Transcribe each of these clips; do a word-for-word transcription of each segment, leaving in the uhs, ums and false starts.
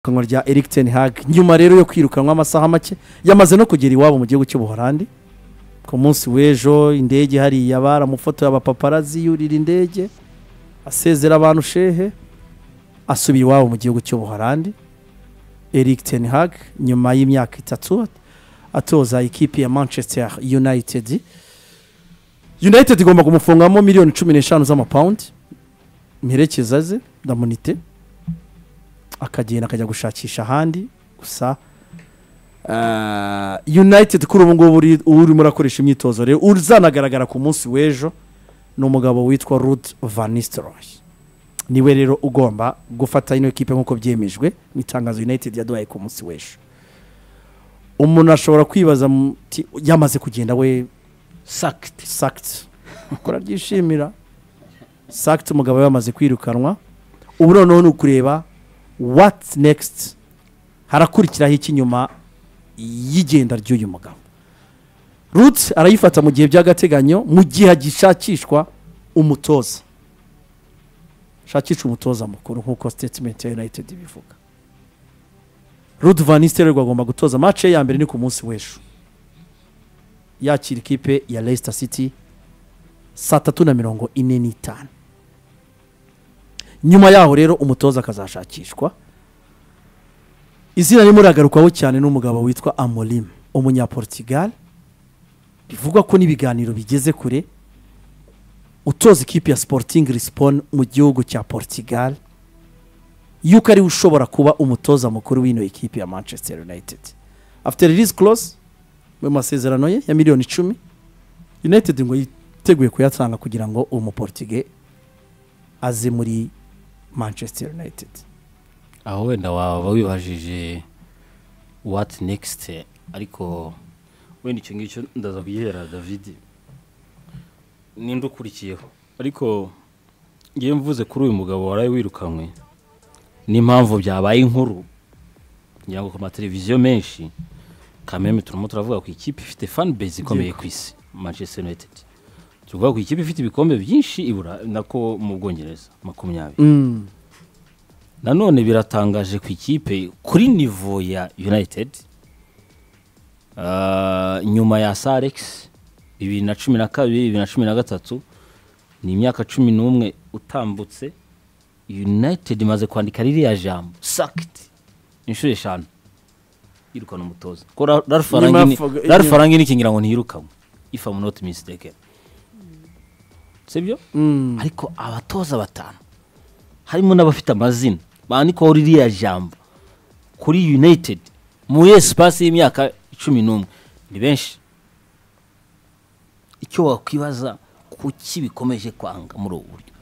kanwa rya Erik ten Hag nyuma rero yo kwirukanwa amasaha make yamaze no kugera iwabo mu gihugu cy'Ubuholandi ku munsi w'ejo indege hari yabara mu foto y'abapaparazi yurira indege asezera abantu shehe asubiye iwabo mu gihugu cy'Ubuholandi. Erik ten Hag nyuma y'imyaka itatu atoza ikipe ya Manchester United. United igomba kumufungamo miliyoni cumi n'eshanu z'amapaundi mperekeza ze ndamunite akagenda akajya gushakisha handi gusa uh, United kuri ubu ngubu uri murakoresha imyitozo rero uzanagaragara ku munsi w'ejo no mugabo witwa Ruud van Nistelrooy niwe rero ugomba gufata ino equipe nkuko byemejwe nitangazo United yaduhaye ku munsi w'ejo. Umuntu ashobora kwibaza yamaze kugenda we sacked sacked akora byishimira sacked umugabo yamaze kwirukanwa ubu noneho nukureba what next harakurikiraho iki nyuma y'igenda ry'uyu mugabo. Ruud arayifata mu gihe by'agateganyo mu gihe agishakishwa umutoza shakisha umutoza mukuru nkuko statement ya United bivuga. Ruud van Nistelrooy agomba gutoza match ya mbere ni ku munsi w'ejo yakira ikipe ya Leicester City saa tatu na mirongo ine n'itanu. Nyuma yaho rero umutoza akazashakishwa. Izina rimuragarukaho cyane n'umugabo witwa Amorim umunya Portugal bivugwa ko nibiganiro bigeze kure utoza ikipe ya Sporting Lisbon mu gihugu cya Portugal yuko ari ushobora kuba umutoza mukuru w'ino ekipe ya Manchester United. After release clause mu masezerano ye ya miliyoni icumi United ngo yiteguye kuyatanga kugira ngo umu Portugal aze muri Manchester United. Aho wenda waba wibajije what next ariko wenda icyo ngicyo ndaza kuyihera David nindukurikiyeho ariko ngiye mvuze kuri uyu mugabo waraye wirukanwe n'impamvu byabaye inkuru ngira ngo ku mateleviziyo menshi kameme turimo turavuga ku ikipe ifite fan base ikomeye ku isi Manchester United. Tuvuga ku ikipe ifite ibikombe byinshi ibura nako mu Bwongereza makumyabiri. Mm. Nanone biratangaje ku ikipe kuri niveau ya United uh, nyuma ya Sir Alex bibiri na cumi na kabiri bibiri na cumi na gatatu ni imyaka cumi n'umwe utambutse United imaze kwandika ririya jambo sacked inshuro eshanu yirukana umutoza ko Ralph Ralph Rangnick kingira ngo ntiyirukanwe if I'm not mistaken. Sibyo? Mm. Ariko abatoza batanu harimo n'abafite amazina bandiko ririya jambo kuri United mu espace y'imyaka cumi n'umwe ni benshi. Icyo wakwibaza kuki bikomeje kwanga muri ubu buryo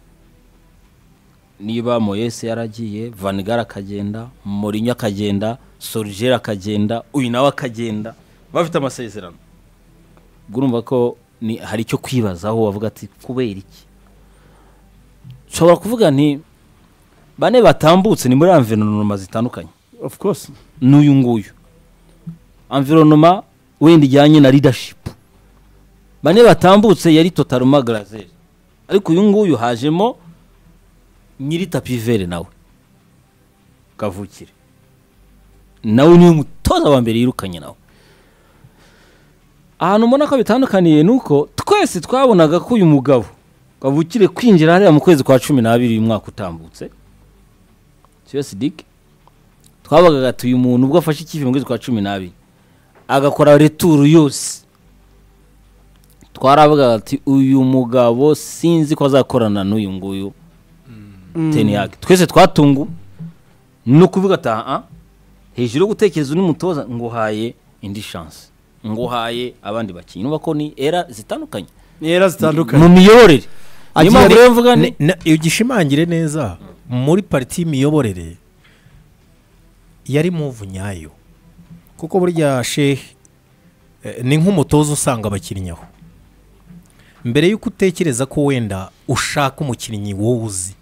niba Moyes yaragiye Van Gaal akagenda Mourinho akagenda Solskjaer akagenda uyu nawe akagenda bafite amasezerano gurumva ko ni hari icyo kwibazaho wavuga ati kubera iki shobora kuvuga nti bane batambutse ni muri environnement zitandukanye of course n'uyu nguyu environnement wenda ijyanye na leadership bane batambutse yari totalement glazer ariko uyu nguyu hajemo nyiri tapi vert nawe kavukire nawe ni umutoza wa mbere yirukanye nawe. Ahantu mbona ko bitandukaniye nuko twese twabonaga ko uyu mugabo kavukire kwinjira hariya mu kwezi kwa cumi n'abiri umwaka utambutse Chelsea Dick twabaga gatuye umuntu ubwo afashe ikipe mu kwezi kwa cumi n'abiri agakora retour yose twarabaga ati uyu mugabo sinzi ko azakorana n'uyu nguyu mm. Ten Hag twese twatungu no kuvuga ata a hejuru gutekereza n'umutoza ngo haye indi chance ngo haye abandi bakinyi nuba ko ni era zitandukanye era zitandukanye mu miyoborere nyuma rero mvuga ni ugishimangire neza muri parti miyoborere yari muvu nyayo kuko burya Sheikh ni nk'umutoza usanga abakinnyaho mbere yuko utekereza ko wenda ushaka umukinnyi wowe uzi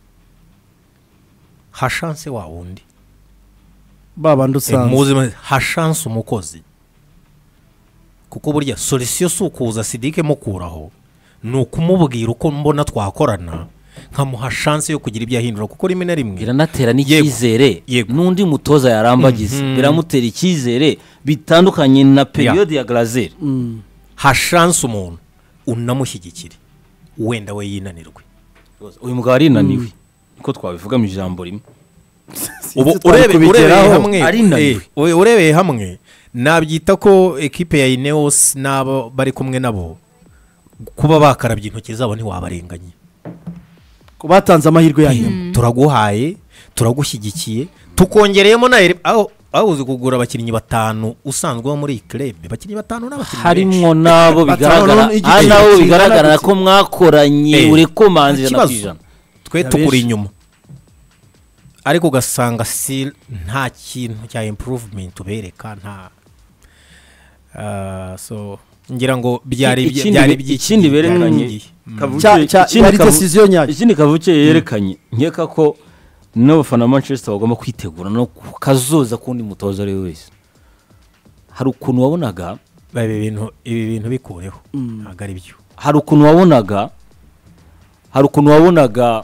ha chance wa wundi baba ndusanze ha chance umukozi kuko burya solution sukuza Sidike mukuraho nukumubwira uko mbona twakorana nkamuha chance yo kugira ibyo ahindura kuko rimwe na rimwe biranatera n'icyizere Yego. n'undi mutoza yarambagize Mhm. biramutera icyizere bitandukanye na periode ya Glazer ha chance umuntu unamushyigikire wenda we yinanirwe uyu mugabo arinaniwe niko twabivuga mu ijambo rimwe ubu twari urebe kubigeraho, urebeye hamwe ari naniwe. eh, ure- urebeye hamwe nabyita ko ekipe ya Ineos n'abo bari kumwe nabo kuba bakarabye intoki zabo ntiwabarenganye ko batanze amahirwe yanyu turaguhaye turagushyigikiye tukongereyemo na eri- aho aho uzi kugura abakinnyi batanu usanzwe bo muri iyi club abakinnyi batanu n'abakinnyi benshi harimo nabo Batanu bigaragara n'igice hari nabo kingana bigaragara gutya. ko mwakoranye Eh, urekomanze ijana ku ikibazo. ijana twe Ya tukuri benshi. inyuma ariko ugasanga still nta kintu cya improvement ubereka nta Ah, so ngira ngo byari Ikindi- byari ikindi by'iki gihe, berekanye byari igihe. Mm. kavuke- Cya- cya- ikindi yari kavu- decision nyayo. ikindi kavuke yerekanye nkeka ko n'abafana ba Manchester bagomba kwitegura no kazoza kundi mutoza ari we wese hari ukuntu wabonaga ibi bintu ibi bintu bikureho ntabwo ari byo hari ukuntu wabonaga hari ukuntu wabonaga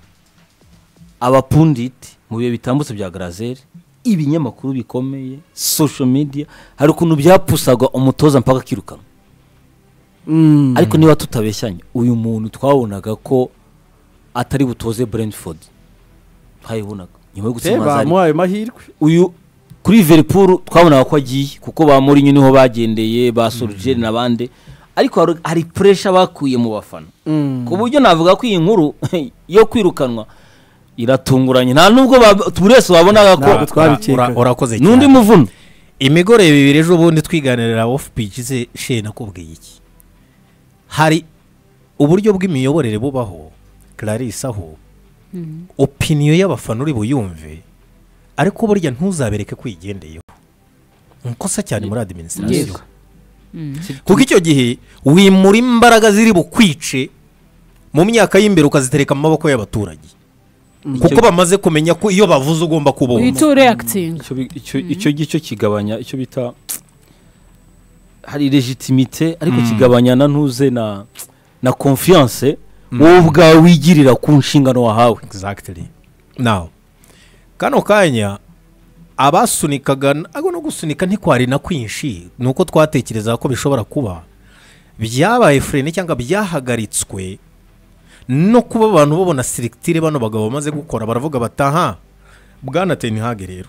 abapunditi mu bihe bitambutse bya Glazer ibinyamakuru bikomeye social media hari ukuntu byapusaga umutoza mpaka akirukanwa ariko niba tutabeshyanye uyu muntu twabonaga ko atari butoze Brentford twayibonaga nyuma yo gutsinda Mazari bamuhaye amahirwe uyu kuri Liverpool twabonaga ko agiye kuko ba Mourinho niho bagendeye ba Solskjaer n'abandi ariko hari- hari pressure bakuye mu bafana ku buryo navuga ko iyi nkuru yo kwirukanwa iratunguranye nta nubwo ba- buri wese wabonaga ko Ntabwo twabikekaga. Ura- urakoze n'undi cyane muvuno imigoroye bibiri ejo bundi twiganirira off pitch ze she nakubwiye iki hari uburyo bw'imiyoborere bubaho Clarisse aho opinion y'abafana uri buyumve ariko burya ntuzabereke kwigendeyeho nkosa cyane muri administration Yego. kuko icyo gihe wimura imbaraga ziri bukwice mu myaka y'imbere ukazitereka mu maboko y'abaturage kuko bamaze kumenya ko iyo bavuze ugomba kubumva uhita ureakitinga icyo bi- icyo icyo gicyo kigabanya icyo bita hari legitimite ariko kigabanya na ntuze na na confiance wowe ubwawe wigirira ku nshingano wahawe exactly now kano kanya abasunikaga ago no gusunika ntikwari na kwinshi nuko twatekereza ko bishobora kuba byabaye frene cyangwa byahagaritswe no kuba abantu babona selectire bano bagabo bamaze gukora baravuga bataha bwana Ten Hag rero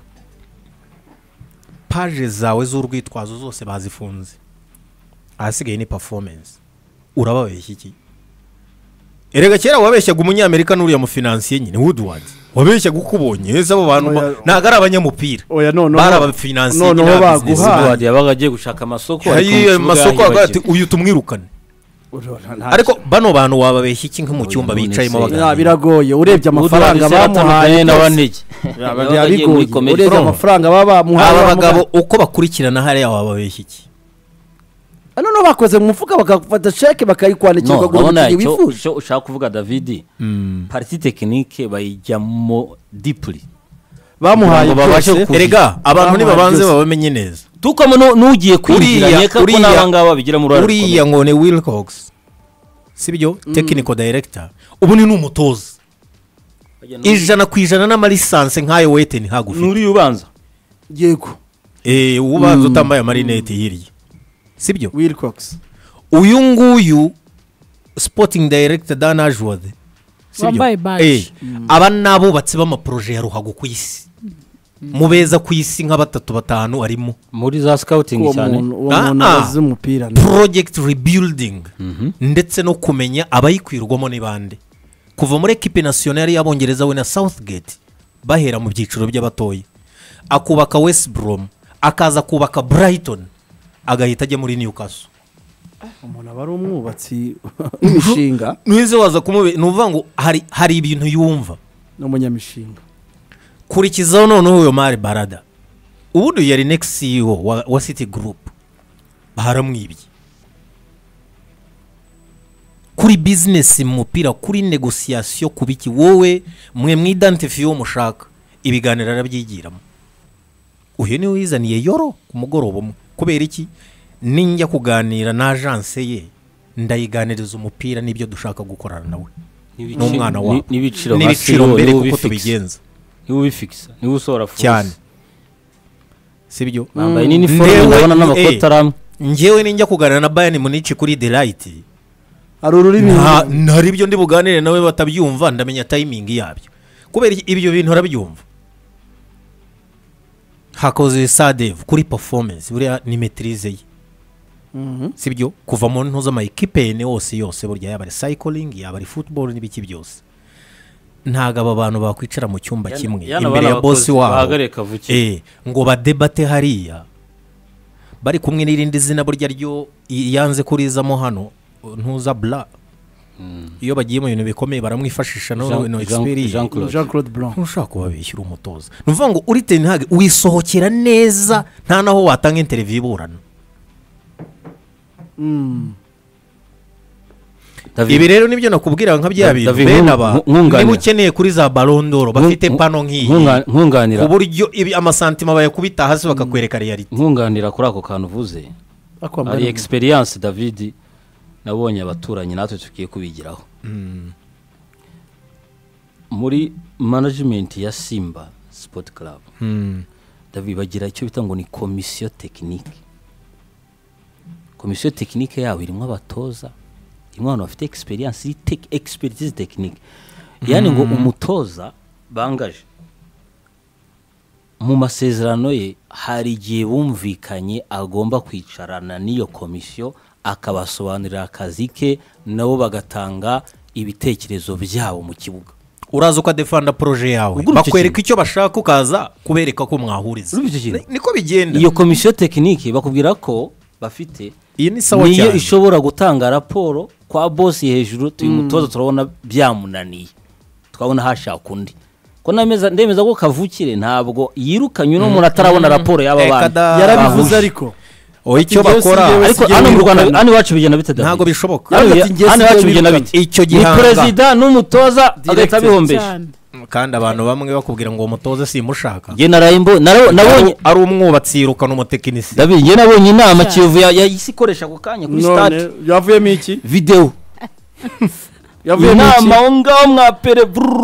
page zawe z'urwitwazo zose bazifunze ahasigaye ni performance urababeshya iki erega kera wabeshyaga umunyamerika n'uriya mu financier nyine Woodward wabeshyaga uko ubonye heza abo bantu ba- Oya. ntago ari abanyamupira oya noneho bari abafinancier noneho baguha. Sibuard yabaga agiye gushaka amasoko ariko mu ayi kibuga masoko yahibagiwe. agati uyu tumwirukane ariko bano bantu wababeshya iki nko mu Oya, cyumba none bicayemo se. Ya, baganira biragoye urebye amafaranga Woodward se bamuhaye yaratandukanye na byose. Wanege. Biba Yabaga agiye muri bigoye comedy. urebye Urumva? amafaranga baba bamuhaye aba bamuha- bagabo uko bakurikirana hariya wababeshya iki Ah, noneho bakoze mu mufuka bakafata sheke bakayikwandikira No, ukagura urabona umukinnyi icyo wifuje icyo ushaka kuvuga David partie technique bayijyamo deeply bamuhaye Kugira ngo babashe byose. ku- erega abantu Bamuhaye nibabanze byose. babamenye neza tukamo nu- nugiye kwinjira Uriya- nyeka ko uriya- n'abangaba babigira mu ruhare uriya ngo ni Wilcox sibyo technical director ubu ni n'umutoza rukomeye. ijana ku ijana n'amalisanse nk'ayo weteni hagufite nuri ubanza yego eh ubanza utambaye amarinete hirya sibyo Wilcox uyu nguyu sporting director Dan Ashworth sibyo? Wambaye badge. Eh, aba n'abubatsi b'amaproje ya ruhago ku isi mu beza ku isi nka batatu batanu arimo muri za scouting uwo cyane muntu uwo Ah, muntu ah. abazi umupira project rebuilding ndetse no kumenya abayikwirwamo ni bande kuva muri equipe nationale y'abongereza we na Southgate bahera mu byiciro by'abatoya akubaka West Brom akaza kubaka Brighton agahita ajya muri Newcastle umuntu aba ari umwubatsi w'imishinga nwize waza kumube nuvuga ngo hari hari ibintu yumva n'umunyamishinga kurikizaho noneho uyo Mari Barada ubundi yari next C E O wa, wa City Group baramwibye kuri business mu mupira kuri negotiation kubiki wowe mwe mwidentify uwo mushaka ibiganiro arabyigiramo uyu ni wizaniye yoro ku mugoroba umwe kubera iki ninjya kuganira na agence ye ndayiganiriza umupira n'ibyo dushaka gukorana nawe n'umwana wabo n'ibiciro n'ibiciro mbere kuko tubigenza niwe ubifikisa niwe usohora fuzi cyane sibyo bambaye nini forum ndabona n'amakoti aramwe njyewe ninjya kuganira na Bayern Munich kuri The Light hari ururimi ntari ibyo ndi buganire nawe batabyumva ndamenya timing yabyo kubera ibyo bintu arabyumva hakoze Sadev kuri performance buriya ni maîtrise ye sibyo kuva mu ntuza ama equipe ne wose yose burya yaba cycling yaba football n'ibiki byose ntaga aba bantu bakwicara mu cyumba kimwe imbere ya boss wabo eh ngo badebate hariya bari kumwe n'irindi zina burya ryo yanze kurizamo hano ntuza bla iyo bagiye mu bintu bikomeye baramwifashisha no no experience Jean Claude Blanc ushaka kubabishyura umutoza nuvuga ngo uri Ten Hag wisohokera neza nta naho watanga interview iburana ibi rero nibyo nakubwira nka bya bintu bene aba niba ukeneye kuri za Ballon d'Or bafite pano nk'iyi nkunganira ku buryo ibi amasantima bayakubita hasi bakakwereka reality nkunganira kuri ako kantu uvuze ari experience David nabonye abaturanyi natwe tukiye kubigiraho muri management ya Simba Sport Club David bagira icyo bita ngo ni commission technique commission technique yabo irimo abatoza imwe abantu bafite experience tech expertise technique yani ngo umutoza bangaje mu masezerano ye hari igihe bumvikanye agomba kwicarana n'iyo commission akabasobanurira akazi ke nabo bagatanga ibitekerezo byabo mu kibuga uraza uka defanda projet yawe bakwereka icyo bashaka ukaza kubereka ko mwahuriza niko bigenda iyo commission technique bakubwira ko bafite iyi ni sawa cyane niyo ishobora gutanga raporo kwa boss hejuru tuyu mutoza turabona byamunaniye twabona hashaka undi ko nameza ndemeza ko kavukire ntabwo yirukanye no umuntu atarabona raporo y'aba bantu yarabivuze ariko o icyo bakora ariko hano mu Rwanda hano wacu bigenda bite ntabwo bishoboka hano wacu bigenda bite icyo gihanga ni president n'umutoza agahita bihombesha kandi abantu bamwe bakubwira ngo umutoza simushaka nge narayimbo nabonye ari umwubatsi yirukana umutekinisi David nge nabonye inama Kiyovu yayisikoresha ku kanya kuri stade yavuyemo iki video yavuyemo iki inama ngaho mwapere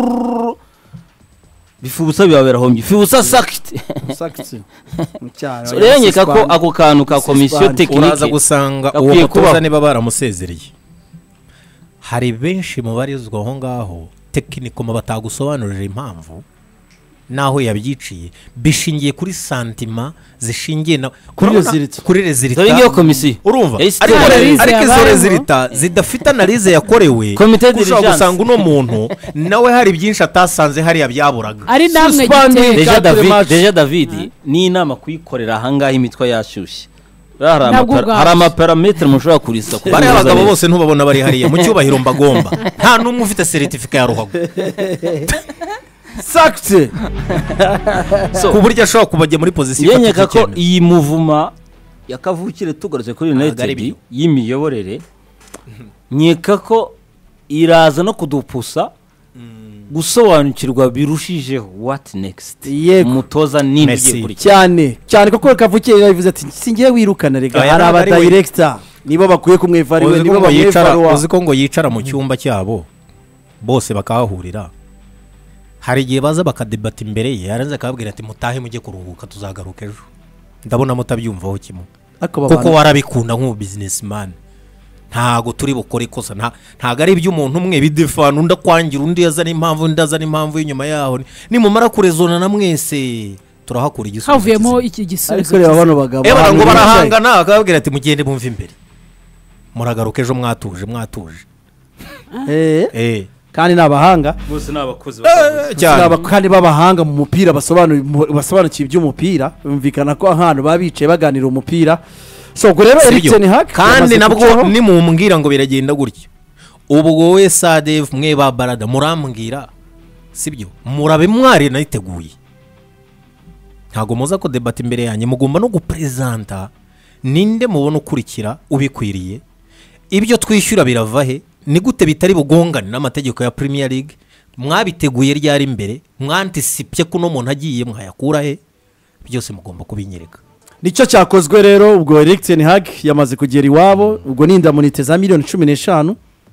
bifubusa bibabera homye fibusa sakiti sakiti so rengeka ko ako kantu ka commission technique uraza gusanga uwo mutoza niba baramusezereye hari benshi mu barizwa aho ngaho technique mu batagusobanurira impamvu naho yabyiciye bishingiye kuri santima zishingiye na kuri resulta kuri resulta iyo commission urumva ariko izo resulta zidafite analyse yakorewe ushobora gusanga uno muntu nawe hari byinshi atasanze hari yabyaburaga ari namwe giteye deja David deja David ni inama kuyikorera ahangaha imitwa yashyushye hari amaparametre mushobora kurisa bari abagabo bose ntubabona bari hariya mu cyubahiro mbagomba nta numwe ufite certificate ya ruhago sakiti ku buryo ashobora kubajya muri position yenyeka ko iyi muvuma yakavukire tugarutse kuri United y'imiyoborere nyeka ko iraza no kudupusa gusobanukirwa birushijeho what next umutoza nini ugiye kuri cyane cyane kuko kavukire yavuze ati singiye wirukana rega hari aba director nibo bakuye kumwevariwe nibo bamwevariwa uzi ko ngo yicara mu cyumba cyabo bose bakahahurira hari igihe baza bakadebata imbere ye yaranze akababwira ati mutahe mujye kuruhuka tuzagaruka ejo ndabona mutabyumvaho kimwe kuko warabikunda nk'ubu businessman ntago turi bukore ikosa nta ntago ari iby'umuntu umwe bidefana unda kwangira undi yazana impamvu ndazana impamvu y'inyuma yaho ni mumara kurezona na mwese turahakura igisubizo havuyemo iki gisubizo ariko reba bano bagabo eba ngo barahangana akababwira ati mugende bumva imbere muragaruka ejo mwatuje mwatuje eh eh kandi nabahanga bose nabakozi cyane kandi babahanga mu mupira basobanura basobanukiye iby'umupira bumvikana ko ahantu babicaye baganira umupira so gurero Ten Hag kandi nabwo ni mumbwira ngo biragenda gutyo ubwo we Sadev mwe ba Barada murambwira sibyo murabe mwari nayiteguye ntago muza ko debate imbere yanyu mugomba no gupresenta ninde mubona ukurikira ubikwiriye ibyo twishyura birava he ni gute bitari bugongane n'amategeko ya Premier League mwabiteguye ryari imbere mwantisipye kuno muntu agiye mwayakura he byose mugomba kubinyereka nicyo cyakozwe rero ubwo Ten Hag yamaze kugera iwabo ubwo nindamunite za miliyoni cumi n'eshanu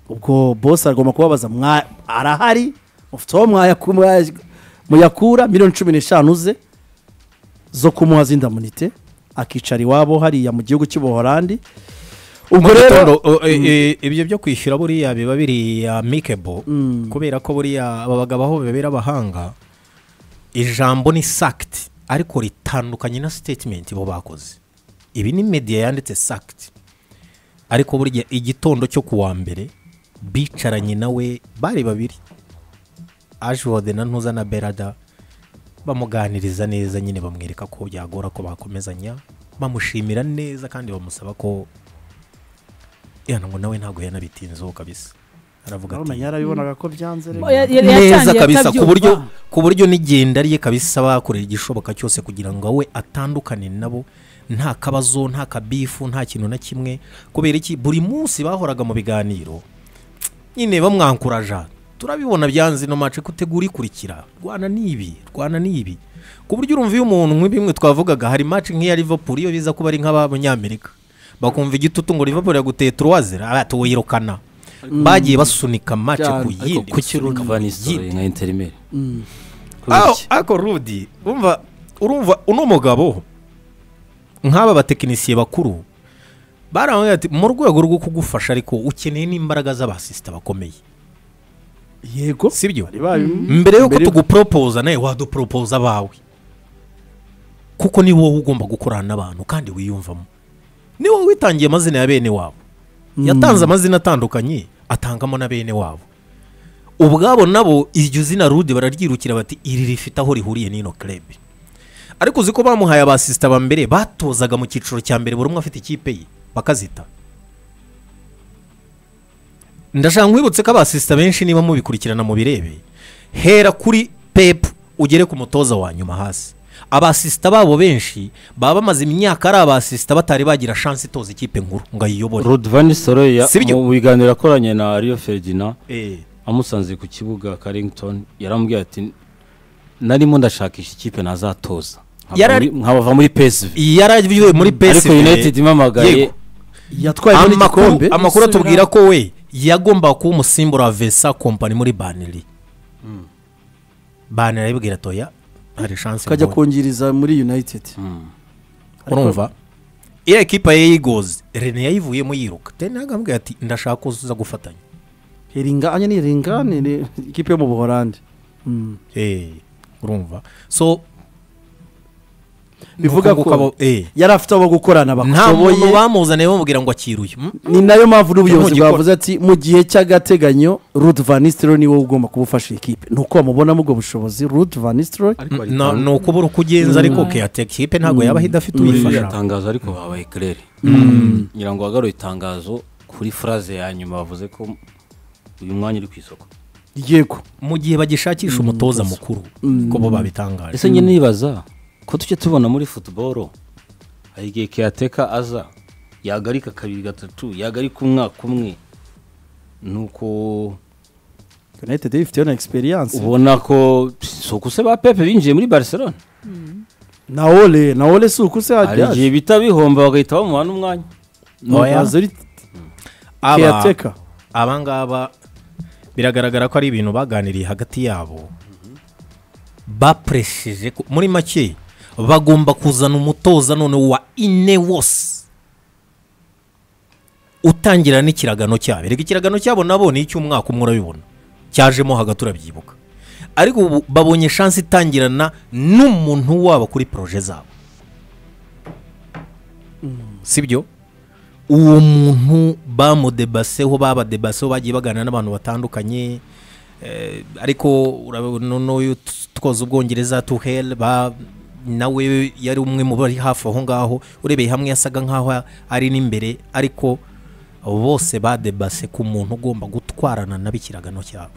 ubwo boss agomba kubabaza mwa arahari mufite aho mwayakura muyakura miliyoni cumi n'eshanu ze zo kumuha zindamunite akicara iwabo hariya mu gihugu cy'ubuholandi ubwo rero ibyo byo kwishyura buriya biba biri amicable kubera ko buriya aba bagabo aho bibera abahanga ijambo ni sacked ariko ritandukanye na statement bo bakoze ibi ni media yanditse sacked ariko burya igitondo cyo kuwa mbere bicaranye nawe bari babiri Ashwode na Ntuza na Berada bamuganiriza neza nyine bamwereka ko byagora ko bakomezanya bamushimira neza kandi bamusaba ko yana ngo nawe ntago yanabitinzeho kabisa aravuga ati yarabibonaga ko byanze rero neza kabisa ku buryo ku buryo n'igenda riye kabisa bakorera igishoboka cyose kugira ngo we atandukane nabo nta kabazo nta kabifu nta kintu na kimwe kubera iki buri munsi bahoraga mu biganiro nyine bamwankuraja turabibona byanze no match kutegura ikurikira rwana nibi rwana nibi ku buryo urumva iyo umuntu nk'ibimwe twavugaga hari match nk'iya Liverpool iyo biza kuba ari nk'abanyamerika bakumva igitutu ngo Liverpool yaguteye trois zero abatuwirukana bagiye basunika match ku yindi ku kiruka vanisore nka Intermere aho ako Rudi umva urumva uno mugabo nk'aba batekinisiye bakuru baramwe ati mu rwego rwo kugufasha ariko ukeneye n'imbaraga z'abasista bakomeye yego sibyo mbere yo kutugupropose naye wadupropose abawe kuko ni wowe ugomba gukorana n'abantu kandi wiyumvamo ni wowe witangiye amazina ya bene wabo yatanze amazina atandukanye atangamo na bene wabo ubwabo nabo iryo zina Rudi bararyirukira bati iri rifite aho rihuriye n'ino club ariko uziko bamuhaye abasista ba mbere batozaga mu kiciro cya mbere buri umwe afite ikipe ye bakazita ndashaka nkwibutse ko abasista benshi niba mubikurikirana mu birebe hera kuri Pep ugere ku mutoza wa nyuma hasi abasista babo benshi baba bamaze imyaka ari abasista batari bagira chance itoza ikipe nkuru ngo ayiyobore Rudi Van Nistelrooy mu biganiro akoranye na Rio Ferdinand eh amusanze ku kibuga Carrington yarambwiye ati narimo ndashakisha ikipe nazatoza nkabava muri P S V yaragiye muri P S V ariko United imamagaye yatwaye muri gikombe amakuru atubwira ko we yagomba kuba umusimbura wa Vesa Company muri Burnley Burnley ibwira toya hari chance kajya kongiriza muri United urumva iyo equipe ye Eagles Rene yayivuyemo yiruka tena agambwe ati ndashaka kuza gufatanya Heringa anya ni Heringa ni equipe yo mu Buholandi eh urumva so bivuga ko yari afite abo gukorana bakushoboye nta bamuzane bamubwira ngo akiruye ni nayo mpamvu n'ubuyobozi bwavuze ati mu gihe cy'agateganyo Rudi Van Nistelrooy niwe ugomba kubufasha ikipe nuko bamubona mu bwo bushobozi Rudi Van Nistelrooy no kubura kugenza ariko ke ikipe ntago yaba hidafite uyifasha tangazo ariko babaye clair ngira ngo wagaruye itangazo kuri phrase ya nyuma bavuze ko uyu mwanya uri ku isoko yego mu gihe bagishakisha umutoza mukuru ko bo babitangaje ese nge nibaza ko tujye tubona muri football hari igihe Kiateka aza yagarika kabiri gatatu yagarika umwaka umwe nuko United ifite na experience ubona ko sokuse ba Pepe binjiye muri Barcelona na Ole na Ole sokuse hajya hari igihe bita bihomba bagahita bamuhana umwanya noyazuri Kiateka abangaba biragaragara ko ari ibintu baganiriye hagati yabo bapresheje muri make bagomba kuzana umutoza none wa Ineos utangira n'ikiragano cyabo rega ikiragano cyabo nabo ni icy'umwaka umwe urabibona cyajemo hagati urabyibuka ariko babonye chance itangirana n'umuntu wabo kuri projet zabo sibyo uwo muntu bamudebaseho babadebaseho bagiye baganira n'abantu batandukanye ariko urabona twoza ubwongereza Tuchel ba nawe yari umwe mu bari hafi aho ngaho urebeye hamwe yasaga nkaho ari n'imbere ariko bose badebase ku muntu ugomba gutwarana nabikiragano cyabo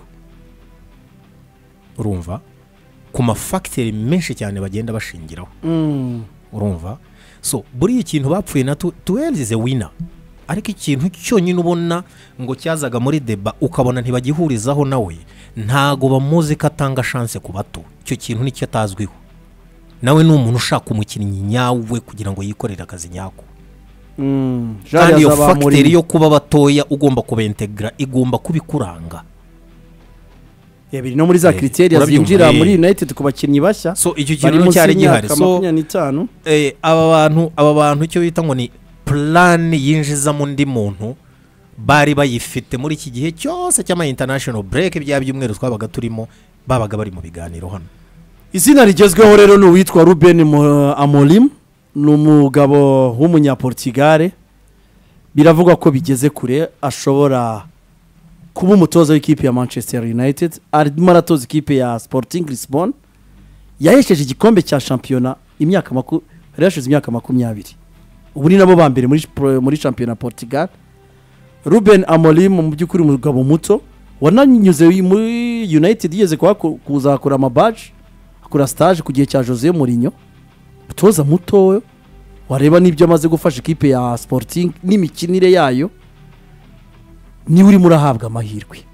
urumva ku mafactors menshi cyane bagenda bashingiraho urumva so buri ikintu bapfuye na Tuchel is a winner ariko ikintu cyonyine ubona ngo cyazaga muri deba ukabona ntibagihurizaho nawe ntago bamuzi katanga chance ku bato cyo kintu nicyo atazwiho nawe ni umuntu ushaka umukinnyi nyawe kugira ngo yikorere akazi nyako Mm, kandi iyo Jari fagiteri azabamura- yo kuba batoya ugomba kubentegra igomba kubikuranga. Ya, biri no muri za Eh, criteria urabyumva, zinjira eh. muri United ku bakinnyi bashya So icyo bari kintu munsi cyari gihari. y'imyaka So makumyabiri n'itanu. eh, aba bantu aba bantu icyo bita ngo ni plan yinjizamo undi muntu bari bayifite muri iki gihe cyose cy'ama international break bya byumweru twabaga turimo babaga bari mu biganiro hano. Izina rigezweho rero ni uwitwa Ruben Mo- Amorim, ni umugabo w'umunyaportigale. Biravugwa ko bigeze kure ashobora kuba umutoza w'ikipe ya Manchester United. Arimo aratoza ikipe ya Sporting Lisbon, yahesheje igikombe cya shampiyona imyaka maku yari yashize imyaka makumyabiri. Ubu ni nabo ba mbere muri pro- muri shampiyona Portugal. Ruben Amorim mu by'ukuri umugabo muto wananyuze muri United, yigeze kuhaku- kuzakora amabaji, akora stage ku gihe cya Jose Mourinho. Umutoza muto wareba n'ibyo amaze gufasha ikipe ya Sporting n'imikinire yayo, niwe urimo urahabwa amahirwe.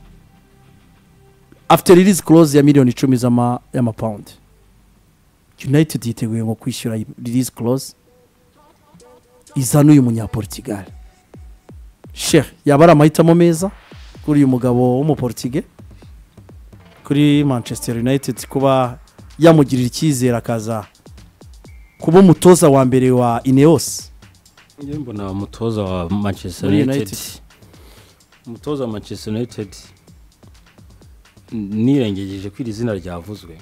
After release clause ya miliyoni icumi z'ama y'amapawundi, United yiteguye ngo kwishyura release clause izana uyu munyaportugal. Sheikh yaba ari amahitamo meza kuri uyu mugabo w'umuportige, kuri Manchester United, kuba yamugirira icyizere akaza kuba umutoza wa mbere wa Ineos. Njye mbona umutoza wa Manchester Muri United, United. umutoza wa Manchester United nirengejeje ko iri zina ryavuzwe,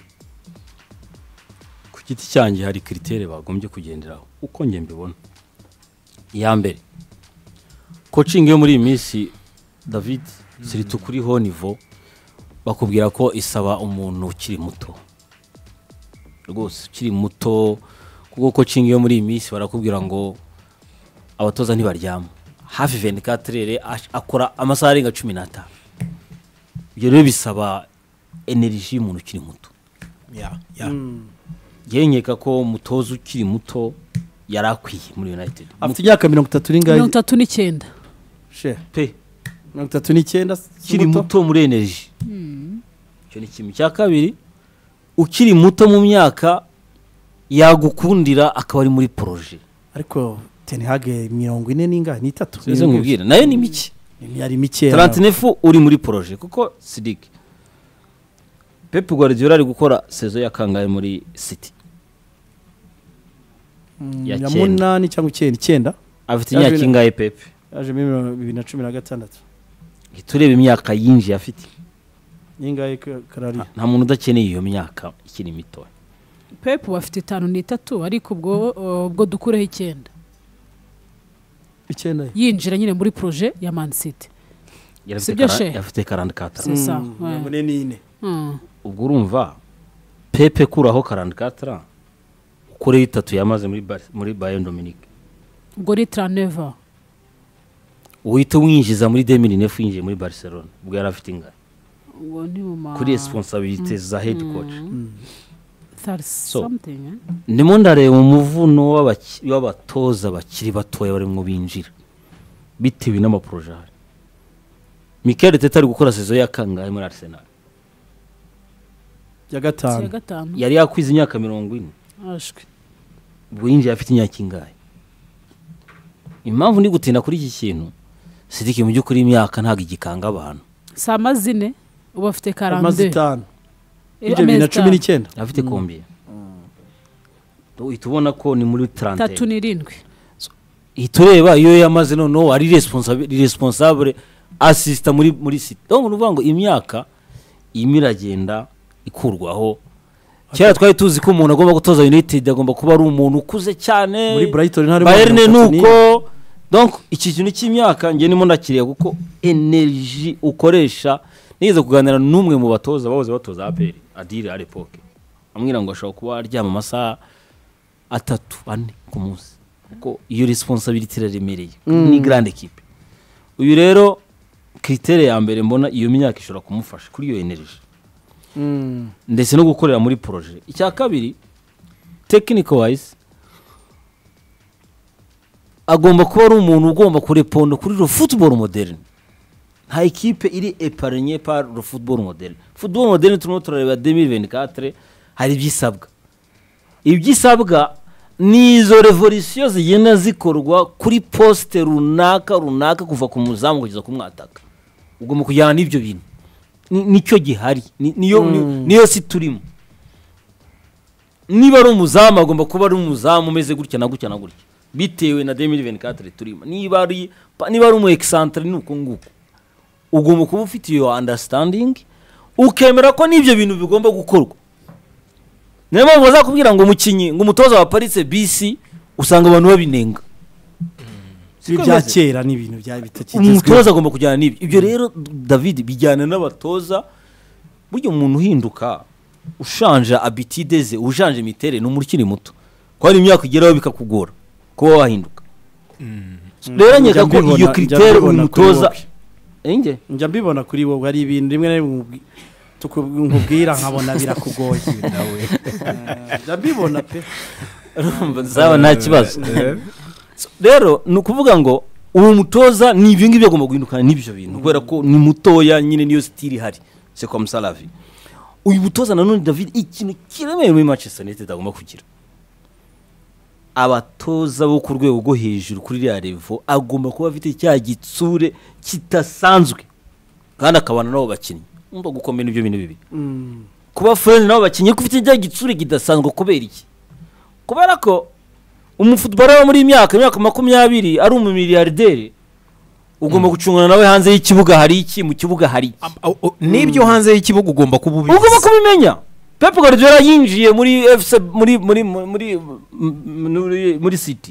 ku giti cyanjye hari kritere bagombye kugenderaho uko njye mbibona. Iya mbere, coaching yo muri iyi minsi David siritu kuri ho niveau bakubwira ko isaba umuntu ukiri muto rwose, ukiri muto, kuko coaching yo muri iyi minsi barakubwira ngo abatoza ntibaryama hafi vingt-quatre heures akora amasaha arenga cumi n'atanu. Ibyo rero bisaba energy y'umuntu ukiri muto. Yeah, yeah. Yenyeka ko umutoza ukiri muto yarakwiye muri United. Afite imyaka mirongo itatu n'ingahe? mirongo itatu n'icyenda Sheikh Pe mirongo itatu n'icyenda ukiri muto muri energy. Icyo ni kimwe. Cya kabiri, ukiri muto mu myaka yagukundira akaba ari muri projet. ariko Ten Hag mirongo ine n'ingahe n'itatu Sizo nkubwira nayo ni mike. yari mike. trente-neuf uri muri projet kuko Sidik Pep Guardiola ari gukora saison ya kangahe muri City? ya ya cyenda. munani cyangwa icyenda icyenda Afite Yaje imyaka bina- ingahe Pep? yaje muri bibiri na cumi na gatandatu. Tureba imyaka yinjiye afite. N'ingahe karari? Nta muntu udakeneye iyo myaka ikiri mito. Pep bafite itanu n'itatu ariko ubwo ubwo dukureho icyenda Icyenda. yinjira nyine muri projet ya Man City. Yarafite Sibyo kara- she? Yafite quarante-quatre. C'est ça, Mm, ouais. mirongo ine n'ine. Mm. Ubwo urumva Pepe kuraho quarante-quatre ukore itatu yamaze muri Bar- muri Bayern Dominique. ubwo ni trente-neuf ans. Uhita winjiza muri deux mille neuf yinjiye muri Barcelona. Ubwo yarafite ingahe? ubwo ni mu ma Kuri responsabilité za head coach. thirty So, something eh? Ndimo ndareba umuvuno w'abaki- w'abatoza bakiri batoya bari mu binjira bitewe n'amaproje ahari. Mikel Arteta ari gukora saison ya kangahe muri Arsenal? Ya ya gatanu. gatanu Yari yakwiza imyaka mirongo ine. ashwe Ubwo yinjiye afite imyaka ingahe? Impamvu ndi gutinda kuri iki kintu, Sidiki mu by'ukuri imyaka ntabwo igikanga abantu. si amazine ubu afite Amaze quarante-deux. itanu. Eh, Ibyo bibiri na amezi cumi itanu. Afite n'icyenda. combien? Uhita ubona ko ni muri tatu trente. n'irindwi Ihita ureba iyo yamaze noneho ari responsable responsable assistant muri muri City. Donc uvuga ngo imyaka irimo iragenda ikurwaho. Kera twari tuzi ko umuntu agomba gutoza United agomba kuba ari umuntu ukuze cyane. Muri Brighton harimo Bayern mirongo itatu nuko. Donc iki kintu cy'imyaka ngiye nimo ndakiriye kuko energy ukoresha. Nigeze kuganira n'umwe mu batoza bahoze batoza A P R Adire à l'époque. Amwira ngo ashobora kuba aryama amasaha atatu ane ku munsi. Kuko iyo responsibility iraremereye. Ni grande équipe. Uyu rero kritere ya mbere mbona iyo myaka ishobora kumufasha kuri iyo energy. Mm. Ndetse no gukorera muri projet. Icya kabiri, technical wise agomba kuba ari umuntu ugomba kureponda kuri le football moderne. Nta equipe iri épargnée par le football moderne. Football moderne turimo turareba deux mille vingt-quatre hari ibyisabwa. Ibyisabwa nizo revolisiyo zigenda zikorwa kuri poste runaka runaka kuva ku muzamu kugeza ku mwataka ugomba kujyana n'ibyo bintu nicyo gihari niyo niyo si turimo niba ari umuzamu agomba kuba ari umuzamu umeze gutya na gutya na gutya bitewe na deux mille vingt-quatre turimo niba ari niba ari umu excentre nuko nguko ugomba kuba ufite iyo understanding ukemera ko n'ibyo bintu bigomba gukorwa. Niyo mpamvu bazakubwira ngo umukinyi ngo umutoza wa Paris bisi usanga abantu babinenga bya kera n'ibintu bya bitakigezwe. Umutoza agomba kujyana n'ibyo ibyo rero David bijyana n'abatoza buryo umuntu uhinduka ushanja habitude ze ujanje mitere no muri kiri muto ko hari imyaka igeraho bikakugora ko wahinduka. Rero nyeka ko iyo critère umutoza enge njya mbibona kuri wowe ari ibintu rimwe na rimwe tukubwira nkabona birakugoye nawe njya mbibona pe urumva zaba nta kibazo. Rero nukuvuga ngo uwo mutoza ni ibyo ngibyo agomba guhindukana n'ibyo bintu kubera ko ni mutoya nyine niyo style hari c'est comme ça la vie. Uyu mutoza nanone David ikintu kiremeye muri Manchester United agomba kugira abatoza bo ku rwego rwo hejuru kuri ya level agomba kuba afite cya gitsure kitasanzwe kandi akabana nabo bakinnyi umva gukomera ibyo bintu bibi kuba friend nabo bakinnyi ko ufite cya gitsure kidasanzwe kubera iki kubera ko umufootballer wo muri imyaka imyaka makumyabiri ari umumiliyarderi ugomba gucungana nawe hanze y'ikibuga hari iki mu kibuga hari n'ibyo hanze y'ikibuga ugomba kububiza ugomba kubimenya. Pep Guardiola yinjiye muri F C muri muri muri muri muri City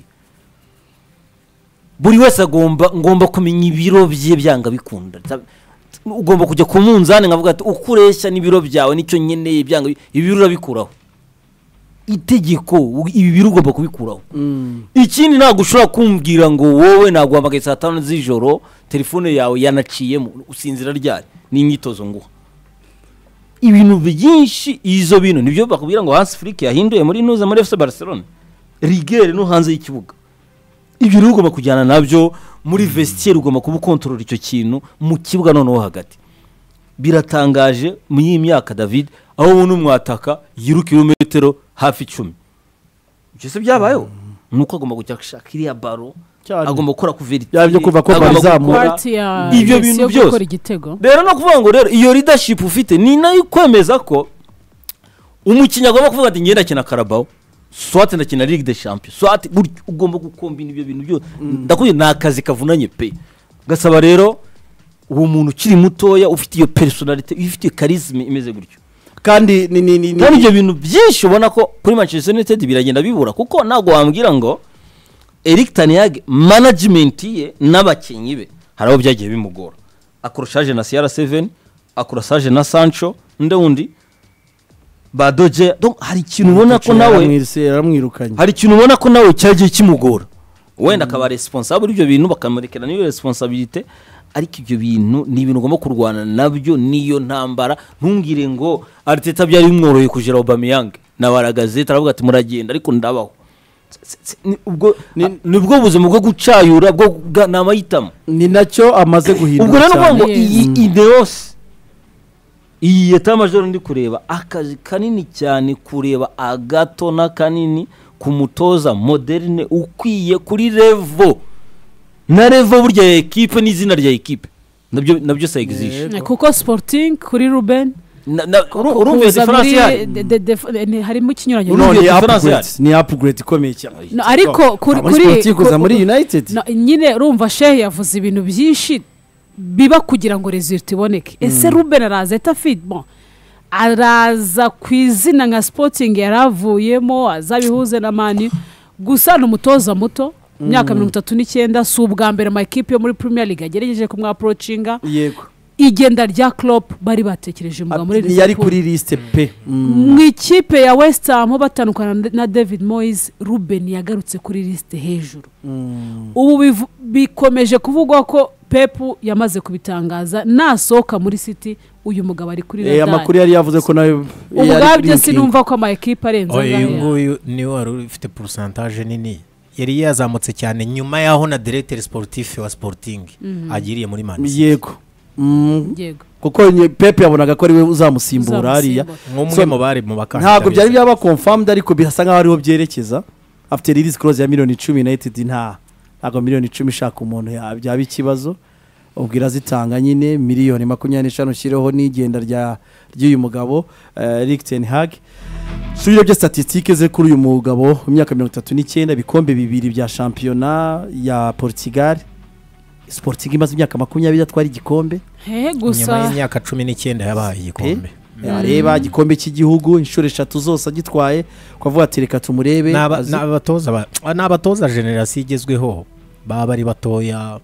buri wese agomba ngomba kumenya ibiro bye byanga bikunda ugomba kujya ku munzani ngavuga ati ukureshya n'ibiro byawe nicyo nyeneye byanga ibiro urabikuraho itegeko ibi biro ugomba kubikuraho. Ikindi ntago ushobora kumbwira ngo wowe naguhamagaye saa tanu z'ijoro telefone yawe yanaciyemo usinzira ryari ni imyitozo nguha ibintu byinshi izo bintu nibyo bakubwira ngo Hans Flick yahinduye muri nuza muri F C Barcelona rigere no hanze y'ikibuga ibyo rero ugomba kujyana nabyo muri vestiaire ugomba kuba control icyo kintu mu kibuga noneho hagati. Biratangaje mu y'imyaka David aho ubona umwataka yiruka kilometero hafi icumi byose byabayeho nuko agomba kujya gushaka iriya baro agomba gukora ku verite yabyo kuva ko barizamura ibyo bintu byose. Rero no kuvuga ngo rero iyo leadership ufite ni nayo kwemeza ko umukinnyi agomba kuvuga ati ngenda kina Carabao soit ndakina Ligue des Champions soit ugomba gukombina ibyo bintu byose ndakuye nakazi kavunanye pe gasaba rero uwo muntu ukiri mutoya ufite iyo personality ufite charisme imeze gutyo kandi ni ni ni kandi ibyo bintu byinshi ubona ko kuri Manchester United biragenda bibura kuko nago wambwira ngo Erik ten Hag management ye n'abakinnyi be haraho byagiye bimugora akurushaje na C R seven akurashaje na Sancho ndewundi badoje donc hari ikintu ubona ko nawe yaramwirukanye hari ikintu ubona ko nawe cyagiye kimugora wenda akaba responsable ibyo bintu bakamurekera niyo responsabilité ariko ibyo bintu ni ibintu ugomba kurwana nabyo niyo ntambara ntungire ngo Arteta byari bimworoye kujera Aubameyang nabaragaze taravuga ati muragenda ariko ndabaho ubwo nibwo buzima bwo gucayura bwo namayitamo ni nacyo amaze guhindura. Ubwo rero ngo iyi ideos iyi yeta majoro ndi kureba akazi kanini cyane kureba agato na kanini ku mutoza moderne ukwiye kuri level na level burya ya equipe n'izina rya equipe nabyo nabyo sa exige kuko Sporting kuri Ruben urumva difference harimo ikinyuranye ni upgrade ikomeye cyane ariko kuri kuri kuza muri United nyine urumva Shehe yavuze ibintu byinshi biba kugira ngo result iboneke. Ese Ruben araza etafit bon araza kwizina nka Sporting yaravuyemo azabihuze na Mani gusa n'umutoza muto myaka mirongo itatu n'icyenda si ubwa mbere ama equipe yo muri Premier League agerageje kumwa approachinga yego igenda rya Klopp bari batekereje mbwa muri Liverpool yari kuri liste pe mu ikipe ya West Ham batandukana na David Moyes Ruben yagarutse kuri liste hejuru. Ubu bikomeje kuvugwa ko Pep yamaze kubitangaza nasoka muri City uyu mugabo ari kuri radar. Eh amakuru yari yavuze ko nayo ubwabyo sinumva ko ama equipe arenza ngaho. Uyu nguyu ni wari ufite pourcentage nini yari yazamutse cyane nyuma yaho na directeur sportif wa Sporting agiriye muri Man City. Yego yego kuko Pep yabonaga ko ari we uzamusimbura hariya nk'umwe mu bari mu bakandida ntabwo byari byaba confirmed ariko birasa nkaho ariho byerekeza afite release clause ya miliyoni icumi United nta ntabwo miliyoni icumi ishaka umuntu ya- byaba ikibazo ubwira zitanga nyine miliyoni makumyabiri n'eshanu ushyireho n'igenda rya ry'uyu mugabo eh, Erik ten Hag so urebye statistique ze kuri uyu mugabo w'imyaka mirongo itatu n'icyenda ibikombe bibiri bya shampiyona ya Portugal Sporting imaze imyaka makumyabiri atwara igikombe he nyuma gusa y'imyaka cumi n'icyenda yabaye igikombe areba igikombe cy'igihugu inshuro eshatu zose agitwaye kwavuga ati reka tumurebe N'aba- azi- n'abatoza ba- n'abatoza generasiyo igezweho baba bari batoya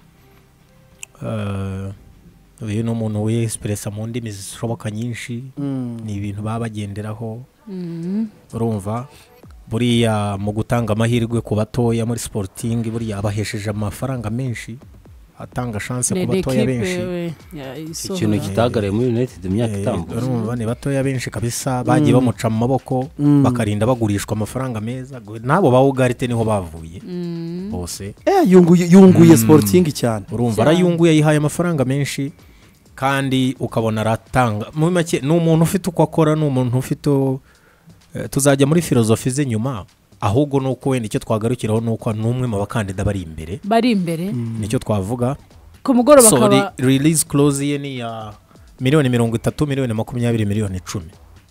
eh, uyu ni umuntu wiyesipuresa mu ndimi zishoboka nyinshi Mm. ni ibintu baba bagenderaho urumva buriya mu gutanga amahirwe ku batoya muri Sporting buriya abahesheje amafaranga menshi atanga chance ku batoya benshi ikintu kitagaraye muri United imyaka Eh, itambutse urumva ni batoya benshi kabisa bagiye bamuca mu maboko Mm. bakarinda bagurishwa amafaranga meza n'abo ba Ugarte niho bavuye bose eh yunguye yunguye Mm. Sporting cyane urumva Cyane. arayunguye yihaye amafaranga menshi kandi ukabona aratanga muri make ni umuntu ufite uko akora ni umuntu ufite eh, tuzajya muri filozofi ze nyuma ahubwo ni uko wenda icyo twagarukiraho ni uko ni umwe mu bakandida bari imbere bari imbere nicyo twavuga ku mugoroba so bakaba re- release clause ye ni ya miliyoni mirongo itatu miliyoni makumyabiri miliyoni icumi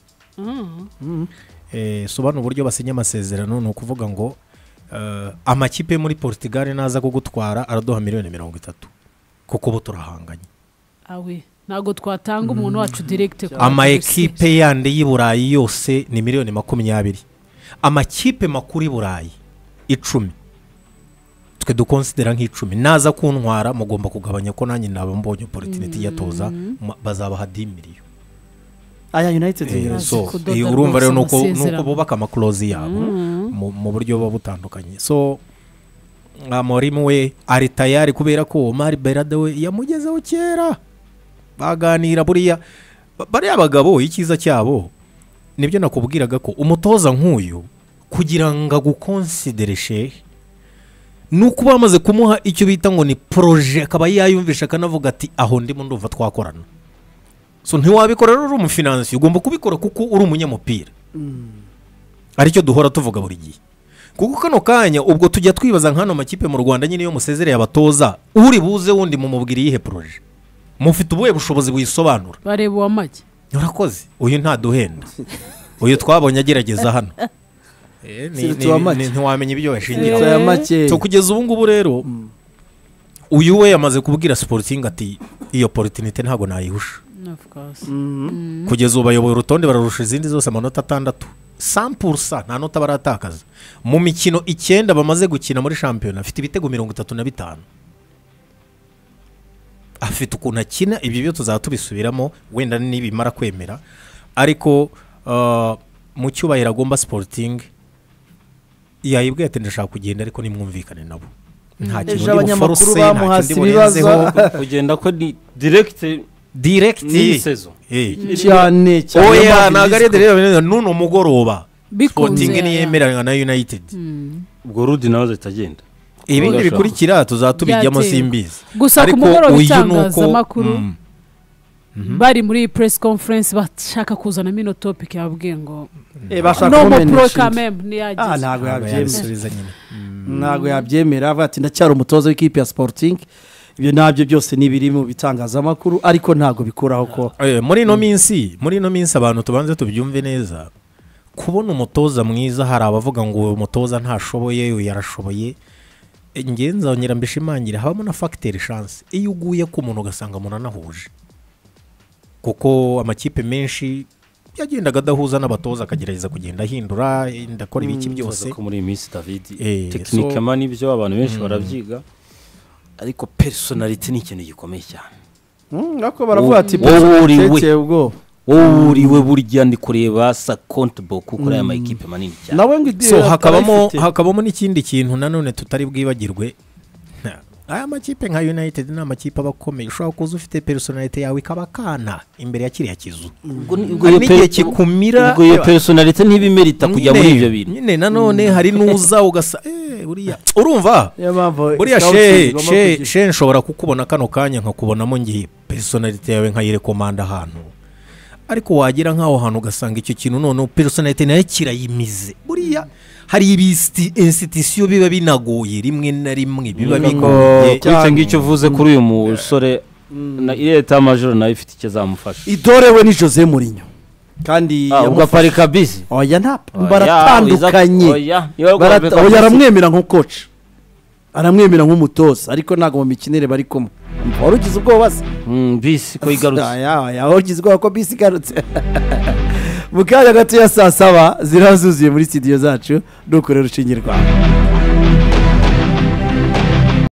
eh, sobanura uburyo basinya amasezerano ni ukuvuga ngo eh, amakipe muri Portugal naza kugutwara araduha miliyoni mirongo itatu kuko ubu turahanganye awe ntabwo twatanga umuntu wacu direct ku ama bakozi. ekipe yandi y'i Burayi yose ni miliyoni makumyabiri amakipe makuru y'i Burayi icumi twe dukonsidera nk'icumi naza kuntwara mugomba kugabanya ko nanjye naba mbonye opportunity yatoza ma- bazabaha dix million aya United Eh, yose. so kudoda eh, urumva rwose rero nuko amasezerano. nuko bubaka amakloze yabo mu mu buryo buba butandukanye so Amorim we ari tayari kubera ko Omar Berade we yamugezeho kera baganira buriya ba- bariya bagabo icyiza cyabo nibyo nakubwiraga ko umutoza nk'uyu kugira ngo agukonsidere shehe ni uko bamaze kumuha icyo bita ngo ni proje akaba yayumvisha akanavuga ati aho ndimo ndumva twakorana so ntiwabikora rero uri umufinansi ugomba kubikora kuko uri umunyamupira aricyo duhora tuvuga buri gihe kuko kano kanya ubwo tujya twibaza nk'ano makipe mu Rwanda nyine iyo musezereye abatoza uri buze wundi mumubwira iyihe proje mufite ubuhe bushobozi buyisobanura bareba uwamage urakoze uyu ntaduhenda uyu twabonye agerageza hano Eh, ni- Sirtu ni- wamake. ni- ntiwamenya ibyo Sirtu yashingiraho ya make so kugeza ubu ngubu rero uyu we yamaze kubwira Sporting ati iyo opportunity ntabwo nayihusha of course Mhm. kugeza ubu bayoboye urutonde bararusha izindi zose amanota atandatu sampursa nta nota baratakaza mu mikino icyenda bamaze gukina muri shampiyona afite ibitego mirongo itatu na bitanu afite ukuntu akina ibyo byo tuzaba tubisubiramo wenda nibimara kwemera ariko uh, mu cyubahiro agomba Sporting yayibwiye ati ndashaka kugenda ariko nimwumvikane nabo nta kintu Ejo ndi abanyamakuru buforuse nta bamuhase kindi ibibazo. burenzeho kugenda ko ni direct direct ni saison eh cyane cyane oya ntabwo ari dereva n'uno mugoroba bikunze Sporting niyemeranya na United ubwo Rudi nawe azitagenda ibindi Urashaka. bikurikira tuzatubijyamo Byatewe. simbizi gusa ku Ariko mugoroba uyu ni uko- itangazamakuru Mm. bari muri iyi press conference bashaka kuzanamo ino topic yababwiye ngo Eh, bashaka no mu kumenya pro inshinga. kameme Ah, ntiyagize ntabwo ntabwo yabyemera yabisubiza nyine ntabwo yabyemera avuga ati ndacyari umutoza w'ikipe ya Sporting ibyo nabyo byose ni biri mu bitangazamakuru ariko ntabwo bikuraho ko Eh, muri ino minsi muri ino minsi abantu tubanze tubyumve neza kubona umutoza mwiza hari abavuga ngo uwo mutoza ntashoboye uyu yarashoboye Eh, nge nzongera mbishimangire habamo na facteur chance iyo uguye ku muntu ugasanga umuntu anahuje kuko amakipe menshi yagendaga adahuza n'abatoza akagerageza kugenda ahindura eh, ndakora ibiki byose ko muri iyi minsi David Eh, techniquement nibyo abantu benshi barabyiga ariko personality ni ikintu gikomeye cyane Mm, ariko baravuga ati wowe uri we. "Tekeye ubwo wowe uriwe burya ndi kureba sa compte book kuri aya ma equipe manini cyane nawe ngo ide- so hakabamo arayifite. hakabamo n'ikindi kintu nanone tutari bwibagirwe Na- aya makipe nka United ni amakipe aba akomeye ushobora kuza ufite personality yawe ikaba kana imbere ya kiriya kizu ubwo ni- ubwo hari iyo n'igihe pe- kikumira ubwo iyo personality ntibimerita kujya muri Nyine- ibyo bintu nyine nanone hari n'uza ugasa eh buriya urumva niyo mpamvu buriya scouting she igomba she kugira- she nshobora kukubona kano kanya nkakubonamo ngiye personality yawe nkayirekomanda ahantu ariko wagira nk'aho hantu ugasanga icyo kintu noneho personality nayo kirayimize buriya hari ibisitisiyo biba binagoye rimwe na rimwe biba Ngo bigoye kuri icyo ngicyo uvuze kuri uyu musore na leta majoro nayo ifite icyo zamufasha idorewe ni Jose Mourinho kandi Ah, ubwo aparika bisi oya nta Oya, baratandukanye oya, niba Barata- aparika oya bisi. aramwemera nk'umukoci aramwemera nk'umutoza ariko ntabwo mu mikinire bari kumwe wari ugize ubwoba se Mm, bisi ko igarutse aya aya wari ugize ubwoba ko bisi igarutse mu kanya gato ya saa saba zirazuzuye muri studio zacu dukorera urushinge rwawe